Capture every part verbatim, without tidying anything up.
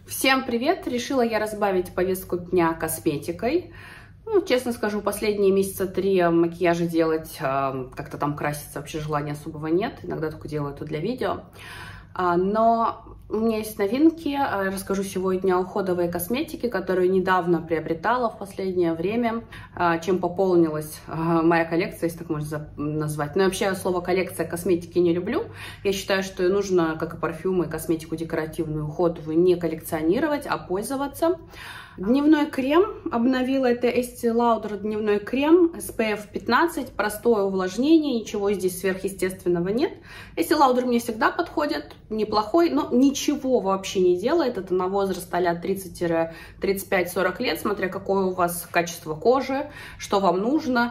Всем привет! Решила я разбавить повестку дня косметикой. Ну, честно скажу, последние месяца три макияжи делать, э, как-то там краситься вообще желания особого нет. Иногда только делаю это для видео. А, но у меня есть новинки. Расскажу сегодня о уходовой косметике, которую недавно приобретала в последнее время, чем пополнилась моя коллекция, если так можно назвать. Но вообще слово коллекция косметики не люблю. Я считаю, что нужно, как и парфюмы, косметику декоративную, уходовую, не коллекционировать, а пользоваться. Дневной крем обновила, это Estee Lauder дневной крем эс пи эф пятнадцать, простое увлажнение, ничего здесь сверхъестественного нет. Estee Lauder мне всегда подходит, неплохой, но ничего вообще не делает, это на возраст а-ля тридцать тридцать пять сорок лет, смотря какое у вас качество кожи, что вам нужно.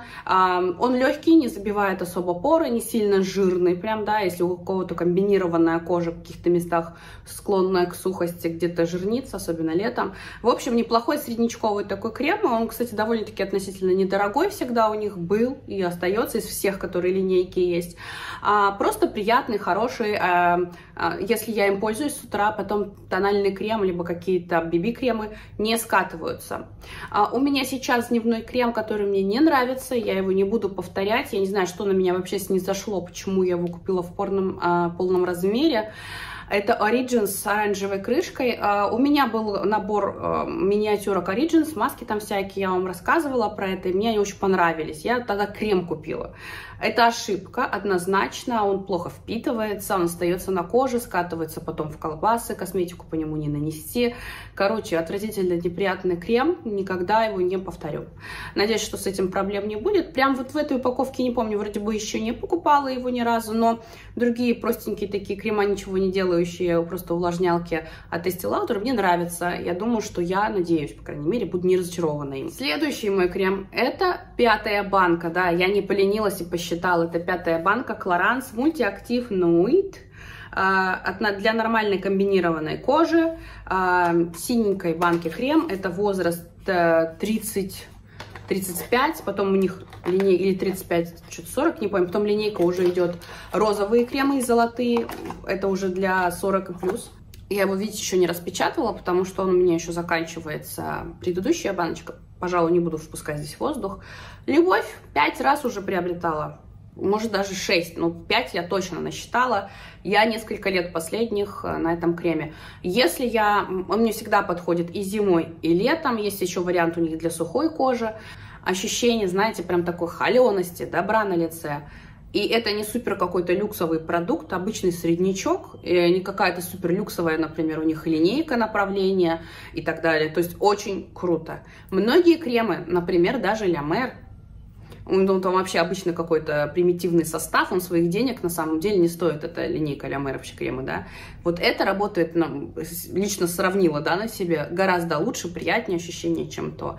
Он легкий, не забивает особо поры, не сильно жирный, прям, да, если у кого-то комбинированная кожа в каких-то местах склонная к сухости, где-то жирнится, особенно летом. В общем, неплохой. Плохой среднечковый такой крем, он, кстати, довольно-таки относительно недорогой, всегда у них был и остается из всех, которые линейки есть. А, просто приятный, хороший, а, а, если я им пользуюсь с утра, потом тональный крем, либо какие-то би би-кремы не скатываются. А, у меня сейчас дневной крем, который мне не нравится, я его не буду повторять, я не знаю, что на меня вообще снизошло, почему я его купила в полном, а, полном размере. Это Origins с оранжевой крышкой. У меня был набор миниатюрок Origins, маски там всякие, я вам рассказывала про это, и мне они очень понравились. Я тогда крем купила. Это ошибка, однозначно, он плохо впитывается, он остается на коже, скатывается потом в колбасы, косметику по нему не нанести. Короче, отвратительно неприятный крем, никогда его не повторю. Надеюсь, что с этим проблем не будет. Прям вот в этой упаковке, не помню, вроде бы еще не покупала его ни разу, но другие простенькие такие крема, ничего не делающие, просто увлажнялки от Estee Lauder мне нравятся. Я думаю, что я, надеюсь, по крайней мере, буду не разочарована им. Следующий мой крем, это пятая банка, да, я не поленилась и посчитала. Считал, это пятая банка Clarins Multi-Active Nude для нормальной комбинированной кожи. Синенькой банки крем, это возраст тридцать тридцать пять, потом у них линейка, или тридцать пять сорок, не помню, потом линейка уже идет розовые кремы и золотые, это уже для сорок и плюс. Я его, видите, еще не распечатывала, потому что он у меня еще заканчивается, предыдущая баночка. Пожалуй, не буду впускать здесь воздух. Любовь пять раз уже приобретала, может даже шесть, но пять я точно насчитала. Я несколько лет последних на этом креме. Если я, он мне всегда подходит и зимой, и летом. Есть еще вариант у них для сухой кожи. Ощущение, знаете, прям такой холености, добра на лице. И это не супер какой-то люксовый продукт, обычный среднячок, не какая-то супер люксовая, например, у них линейка направления и так далее. То есть очень круто. Многие кремы, например, даже La Mer, он там вообще обычно какой-то примитивный состав, он своих денег на самом деле не стоит, это линейка La Mer вообще кремы, да. Вот это работает, ну, лично сравнила, да, на себе, гораздо лучше, приятнее ощущение, чем то.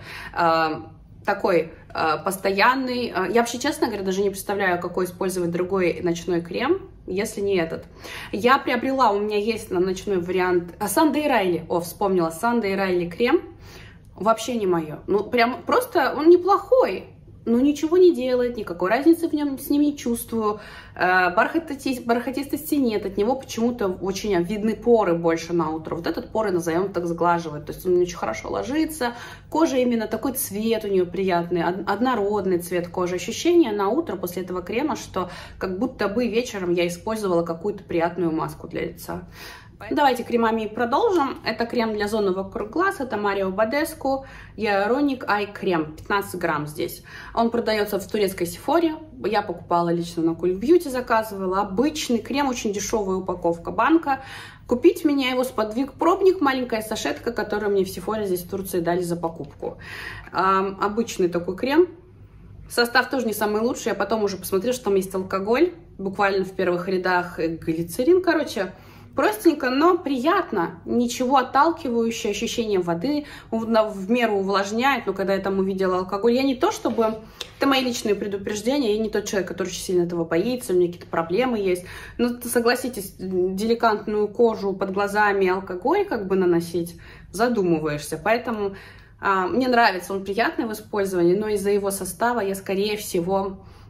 Такой э, постоянный. Э, я вообще, честно говоря, даже не представляю, какой использовать другой ночной крем, если не этот. Я приобрела, у меня есть на ночной вариант Sunday Riley. О, вспомнила, Sunday Riley крем. Вообще не мое. Ну, прям просто он неплохой. Ну, ничего не делает, никакой разницы в нем с ним не чувствую. Бархатисти, бархатистости нет, от него почему-то очень видны поры больше на утро. Вот этот поры, назовем так, сглаживает, то есть он очень хорошо ложится. Кожа именно такой цвет у нее приятный, однородный цвет кожи. Ощущение на утро после этого крема, что как будто бы вечером я использовала какую-то приятную маску для лица. Давайте кремами продолжим. Это крем для зоны вокруг глаз, это Mario Badescu Hyaluronic Eye Крем, пятнадцать грамм здесь. Он продается в турецкой Сефоре, я покупала лично на Cool Beauty, заказывала. Обычный крем, очень дешевая упаковка, банка. Купить меня его сподвиг пробник, маленькая сашетка, которую мне в Сефоре здесь в Турции дали за покупку. Эм, обычный такой крем. Состав тоже не самый лучший, я потом уже посмотрела, что там есть алкоголь, буквально в первых рядах глицерин, короче. Простенько, но приятно, ничего отталкивающее, ощущение воды в меру увлажняет, но когда я там увидела алкоголь, я не то чтобы, это мои личные предупреждения, я не тот человек, который очень сильно этого боится, у меня какие-то проблемы есть, но согласитесь, деликатную кожу под глазами алкоголь как бы наносить, задумываешься, поэтому а, мне нравится, он приятный в использовании, но из-за его состава я скорее всего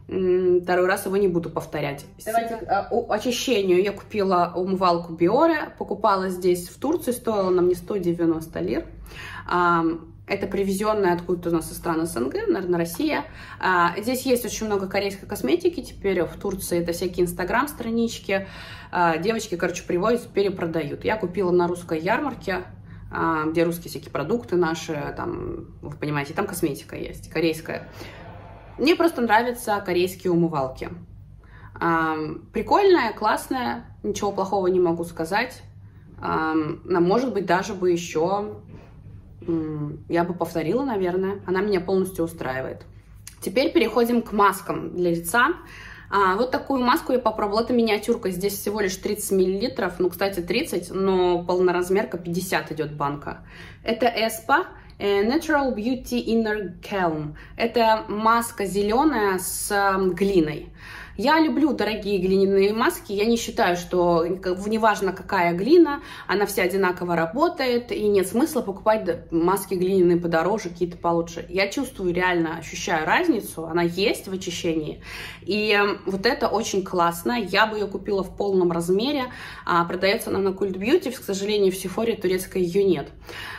Второй раз его не буду повторять. Давайте к очищению. Я купила умывалку Биоре, покупала здесь в Турции, стоила нам не сто девяносто лир. Это привезенная откуда-то у нас из стран СНГ, наверное, Россия. Здесь есть очень много корейской косметики теперь в Турции. Это всякие инстаграм-странички. Девочки, короче, привозят, перепродают. Я купила на русской ярмарке, где русские всякие продукты наши, там, вы понимаете, там косметика есть, корейская. Мне просто нравятся корейские умывалки. Прикольная, классная, ничего плохого не могу сказать. Может быть, даже бы еще я бы повторила, наверное. Она меня полностью устраивает. Теперь переходим к маскам для лица. Вот такую маску я попробовала. Это миниатюрка. Здесь всего лишь тридцать миллилитров. Ну, кстати, тридцать, но полноразмерка пятьдесят идет банка. Это эспа. Natural Beauty Inner Calm. Это маска зеленая с глиной. Я люблю дорогие глиняные маски. Я не считаю, что неважно какая глина, она вся одинаково работает, и нет смысла покупать маски глиняные подороже, какие-то получше. Я чувствую, реально ощущаю разницу, она есть в очищении. И вот это очень классно. Я бы ее купила в полном размере. Продается она на Cult Beauty. К сожалению, в Sephora турецкой ее нет.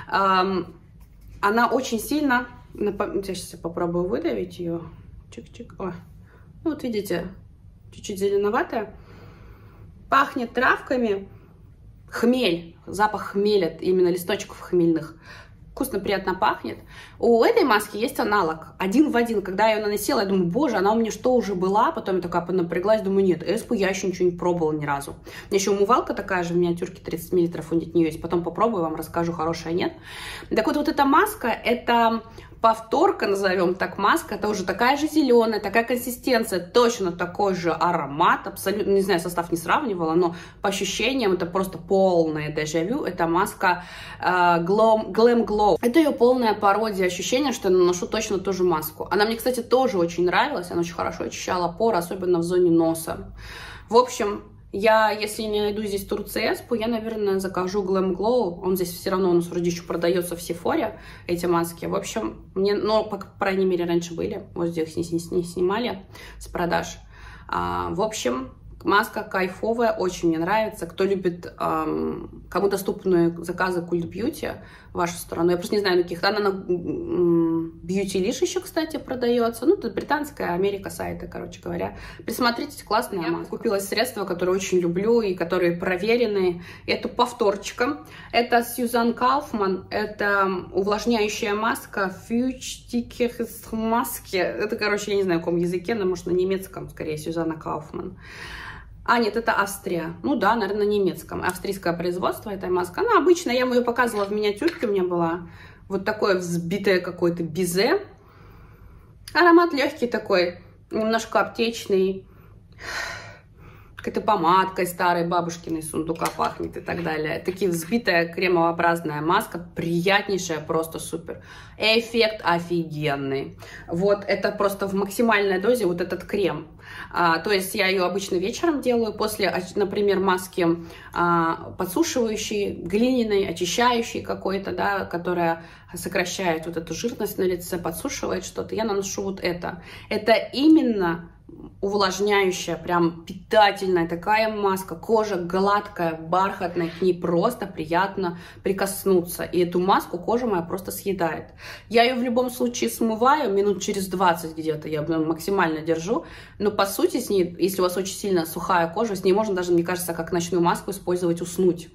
Она очень сильно... Сейчас я попробую выдавить ее. Чик-чик. О. Ну, вот видите, чуть-чуть зеленоватая. Пахнет травками. Хмель. Запах хмеля, именно листочков хмельных. Вкусно, приятно пахнет. У этой маски есть аналог. Один в один. Когда я ее наносила, я думаю, боже, она у меня что, уже была? Потом я такая напряглась, думаю, нет, эспу я еще ничего не пробовала ни разу. У меня еще умывалка такая же в миниатюрке, тридцать миллилитров у нее есть. Потом попробую, вам расскажу, хорошая, нет. Так вот, вот эта маска, это... повторка, назовем так, маска, это уже такая же зеленая, такая консистенция, точно такой же аромат, абсолютно, не знаю, состав не сравнивала, но по ощущениям это просто полное дежавю. Это маска э, Glam, Glam Glow. Это ее полная пародия, ощущение, что я наношу точно ту же маску. Она мне, кстати, тоже очень нравилась, она очень хорошо очищала поры, особенно в зоне носа. В общем... Я, если не найду здесь в Турции эспу, я, наверное, закажу Glam Glow. Он здесь все равно у нас вроде еще продается в Sephora, эти маски. В общем, мне, ну, по крайней мере, раньше были. Вот здесь не, не, не снимали с продаж. А, в общем, маска кайфовая, очень мне нравится. Кто любит, эм, кому доступны заказы Cult Beauty в вашу сторону. Я просто не знаю, на каких. Она на Beautylish еще, кстати, продается. Ну, это британская, Америка сайта, короче говоря. Присмотритесь, классная маска. Я купила средства, которые очень люблю и которые проверены. Это повторчика. Это Сьюзан Кауфман. Это увлажняющая маска Фьючтиких маски. Это, короче, я не знаю, на каком языке, но, может, на немецком, скорее, Сьюзанна Кауфман. А, нет, это Австрия. Ну да, наверное, на немецком. Австрийское производство этой маски. Она обычная, я ее показывала в миниатюрке, у меня была вот такое взбитое какое-то бизе. Аромат легкий такой, немножко аптечный. Какой-то помадкой старой бабушкиной сундука пахнет и так далее. Такие взбитая кремообразная маска, приятнейшая, просто супер. Эффект офигенный. Вот это просто в максимальной дозе вот этот крем. А, то есть я ее обычно вечером делаю после, например, маски а, подсушивающей, глиняной, очищающей какой-то, да, которая сокращает вот эту жирность на лице, подсушивает что-то. Я наношу вот это. Это именно увлажняющая, прям питательная такая маска. Кожа гладкая, бархатная, к ней просто приятно прикоснуться. И эту маску кожа моя просто съедает. Я ее в любом случае смываю минут через двадцать где-то, я максимально держу. Но по сути с ней, если у вас очень сильно сухая кожа, с ней можно даже, мне кажется, как ночную маску использовать, уснуть.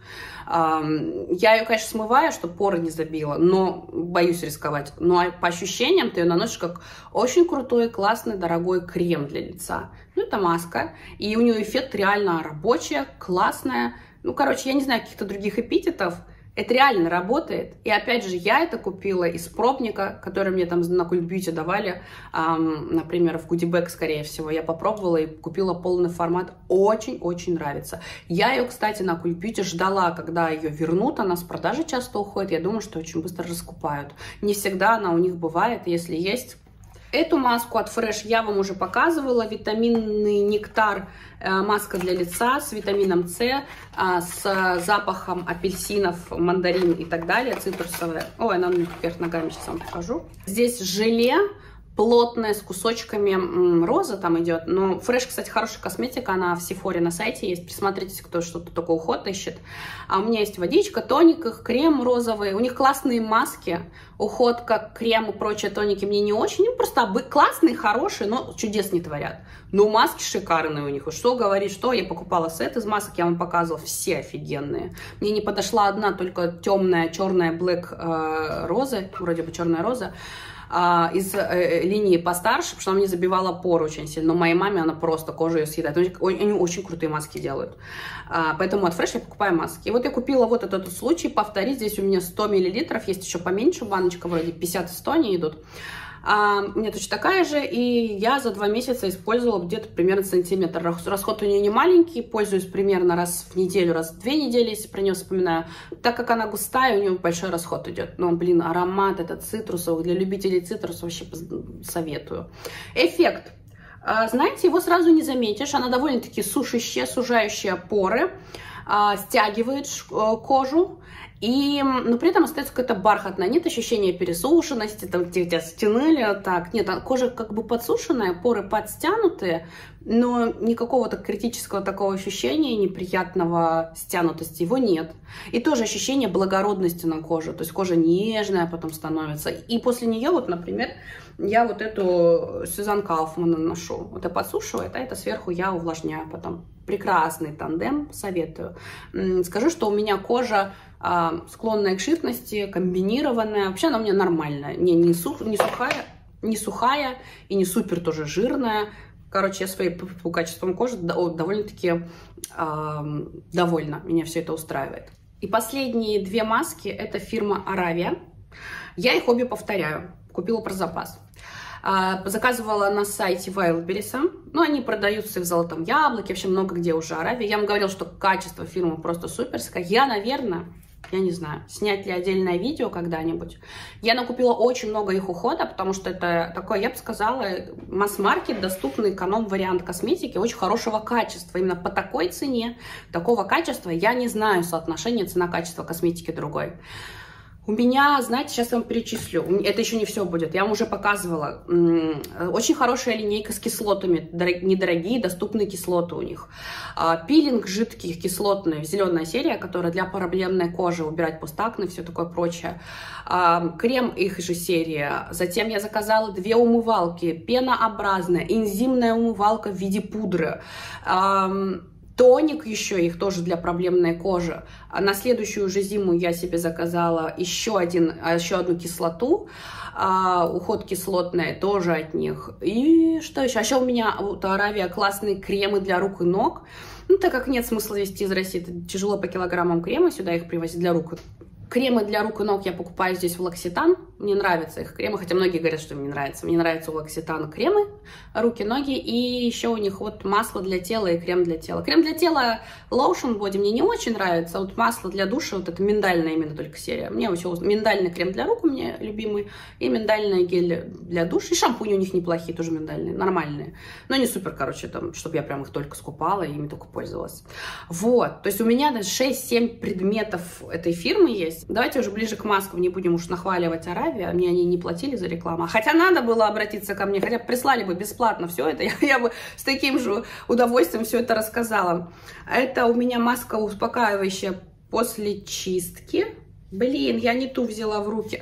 Я ее, конечно, смываю, чтобы поры не забила, но боюсь рисковать. Но по ощущениям ты ее наносишь как очень крутой, классный, дорогой крем для лица. Ну, это маска, и у нее эффект реально рабочая, классная. Ну, короче, я не знаю каких-то других эпитетов. Это реально работает. И опять же, я это купила из пробника, который мне там на Cult Beauty давали. Эм, например, в Goodiebag, скорее всего. Я попробовала и купила полный формат. Очень-очень нравится. Я ее, кстати, на Cult Beauty ждала, когда ее вернут. Она с продажи часто уходит. Я думаю, что очень быстро раскупают. Не всегда она у них бывает. Если есть... Эту маску от Fresh я вам уже показывала. Витаминный нектар, э, маска для лица с витамином С, э, с запахом апельсинов, мандарин и так далее, цитрусовая. Ой, она мне вверх ногами, сейчас вам покажу. Здесь желе плотная, с кусочками роза там идет. Но Fresh, кстати, хорошая косметика, она в Sephora на сайте есть. Присмотритесь, кто что-то такой уход ищет. А у меня есть водичка, тоник, их, крем розовый. У них классные маски. Уход, как крем и прочие тоники мне не очень. Они просто классные, хорошие, но чудес не творят. Но маски шикарные у них. Что говорить, что? Я покупала сет из масок, я вам показывала. Все офигенные. Мне не подошла одна, только темная, черная Black э, роза. Вроде бы черная роза. Из э, линии постарше, потому что она мне забивала поры очень сильно. Но моей маме она просто кожу ее съедает. Они, они очень крутые маски делают. А, поэтому от Fresh я покупаю маски. И вот я купила вот этот случай. Повторить, здесь у меня сто миллилитров. Есть еще поменьше баночка, вроде пятьдесят и сто они идут. А, у меня точно такая же. И я за два месяца использовала где-то примерно сантиметр. Расход у нее не маленький. Пользуюсь примерно раз в неделю, раз в две недели, если про нее вспоминаю. Так как она густая, у нее большой расход идет. Но, блин, аромат этот цитрусовый. Для любителей цитрусов вообще советую. Эффект. А, знаете, его сразу не заметишь. Она довольно-таки сушащая, сужающая поры. А, стягивает кожу. И, но при этом остается какая-то бархатная, нет ощущения пересушенности, там где тебя стянули, вот так. Нет, кожа как бы подсушенная, поры подстянутые, но никакого так критического такого ощущения неприятного стянутости его нет. И тоже ощущение благородности на коже, то есть кожа нежная потом становится. И после нее, вот, например, я вот эту Сюзан Кауфман наношу. Вот это подсушивает, а это сверху я увлажняю потом. Прекрасный тандем, советую. Скажу, что у меня кожа склонная к жирности, комбинированная. Вообще она у меня нормальная. Не, не, сух, не, сухая, не сухая и не супер тоже жирная. Короче, я своим качеством кожи довольно-таки э, довольна. Меня все это устраивает. И последние две маски — это фирма Аравия. Я их обе повторяю. Купила про запас. Заказывала на сайте Wildberries. Ну, они продаются и в Золотом Яблоке, вообще много где уже Аравия. Я вам говорила, что качество фирмы просто суперское. Я, наверное, я не знаю, снять ли отдельное видео когда-нибудь. Я накупила очень много их ухода, потому что это такой, я бы сказала, масс-маркет, доступный эконом-вариант косметики очень хорошего качества. Именно по такой цене, такого качества, я не знаю соотношения цена-качество косметики другой. У меня, знаете, сейчас я вам перечислю, это еще не все будет, я вам уже показывала. Очень хорошая линейка с кислотами, недорогие, доступные кислоты у них. Пилинг жидкий, кислотный, зеленая серия, которая для проблемной кожи, убирать пустакны, все такое прочее. Крем их же серия. Затем я заказала две умывалки, пенообразная, энзимная умывалка в виде пудры. Тоник еще их тоже для проблемной кожи. А на следующую же зиму я себе заказала еще, один, еще одну кислоту. А, уход кислотный тоже от них. И что еще? А еще у меня вот Аравия классные кремы для рук и ног. Ну, так как нет смысла везти из России, это тяжело по килограммам крема сюда их привозить для рук. Кремы для рук и ног я покупаю здесь в L'Occitane. Мне нравятся их кремы, хотя многие говорят, что мне нравится. Мне нравятся у L'Occitane кремы, руки, ноги. И еще у них вот масло для тела и крем для тела. Крем для тела Lotion Body мне не очень нравится. Вот масло для душа, вот это миндальная именно только серия. Мне вообще миндальный крем для рук у меня любимый. И миндальный гель для душа. И шампуни у них неплохие, тоже миндальные, нормальные. Но не супер, короче, там, чтобы я прям их только скупала и ими только пользовалась. Вот, то есть у меня даже шесть-семь предметов этой фирмы есть. Давайте уже ближе к маскам, не будем уж нахваливать Аравия. Мне они не платили за рекламу. Хотя надо было обратиться ко мне, хотя бы прислали бы бесплатно все это. Я, я бы с таким же удовольствием все это рассказала. Это у меня маска успокаивающая после чистки. Блин, я не ту взяла в руки.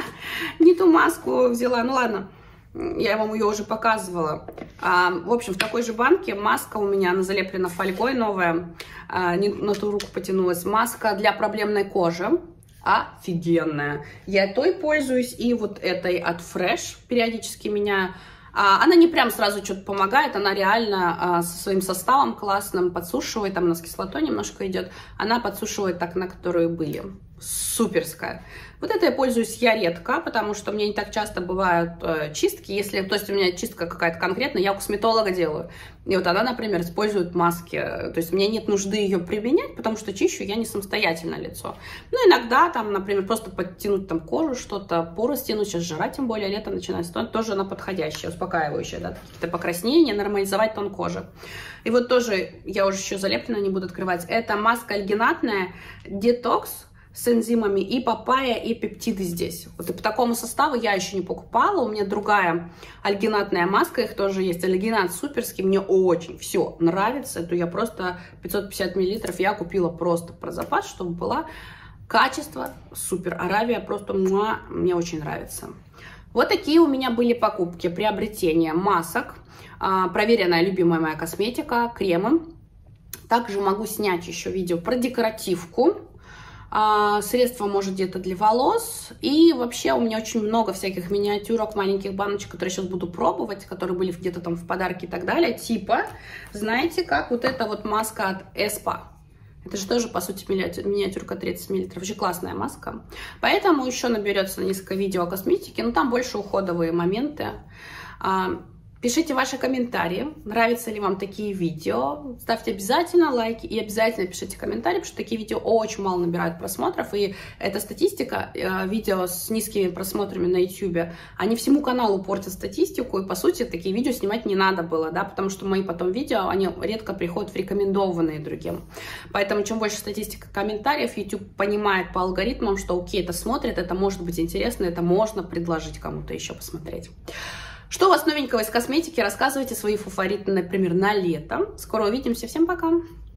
Не ту маску взяла. Ну ладно. Я вам ее уже показывала. А, в общем, в такой же банке маска у меня, она залеплена фольгой новая. А, не на ту руку потянулась. Маска для проблемной кожи. Офигенная. Я той пользуюсь и вот этой от Fresh периодически меняю. А, она не прям сразу что-то помогает, она реально а, со своим составом классным подсушивает, там у нас кислотой немножко идет, она подсушивает так, на которые были. Суперская. Вот это я пользуюсь я редко, потому что у меня не так часто бывают э, чистки. Если, то есть у меня чистка какая-то конкретная, я у косметолога делаю. И вот она, например, использует маски. То есть мне нет нужды ее применять, потому что чищу я не самостоятельно лицо. Ну, иногда там, например, просто подтянуть там кожу, что-то, поры стянуть, сейчас жара, тем более лето начинается, то тоже она подходящая, успокаивающая, да, какие-то покраснения, нормализовать тон кожи. И вот тоже, я уже еще залеплена, не буду открывать, это маска альгинатная, детокс, с энзимами, и папайя, и пептиды здесь. Вот и по такому составу я еще не покупала. У меня другая альгинатная маска, их тоже есть. Альгинат суперский, мне очень все нравится. Эту я просто пятьсот пятьдесят миллилитров я купила просто про запас, чтобы была качество супер. Аравия просто муа, мне очень нравится. Вот такие у меня были покупки, приобретения масок. Проверенная, любимая моя косметика, кремы. Также могу снять еще видео про декоративку. Средства, может, где-то для волос. И вообще у меня очень много всяких миниатюрок, маленьких баночек, которые сейчас буду пробовать, которые были где-то там в подарке и так далее. Типа, знаете, как вот эта вот маска от Эспа. Это же тоже, по сути, миниатюрка тридцать миллилитров. Очень классная маска. Поэтому еще наберется несколько видео о косметике. Но там больше уходовые моменты. Пишите ваши комментарии, нравятся ли вам такие видео. Ставьте обязательно лайки и обязательно пишите комментарии, потому что такие видео очень мало набирают просмотров. И эта статистика, видео с низкими просмотрами на ютубе, они всему каналу портят статистику. И, по сути, такие видео снимать не надо было, да, потому что мои потом видео, они редко приходят в рекомендованные другим. Поэтому, чем больше статистика комментариев, YouTube понимает по алгоритмам, что окей, это смотрит, это может быть интересно, это можно предложить кому-то еще посмотреть. Что у вас новенького из косметики? Рассказывайте свои фавориты, например, на лето. Скоро увидимся. Всем пока!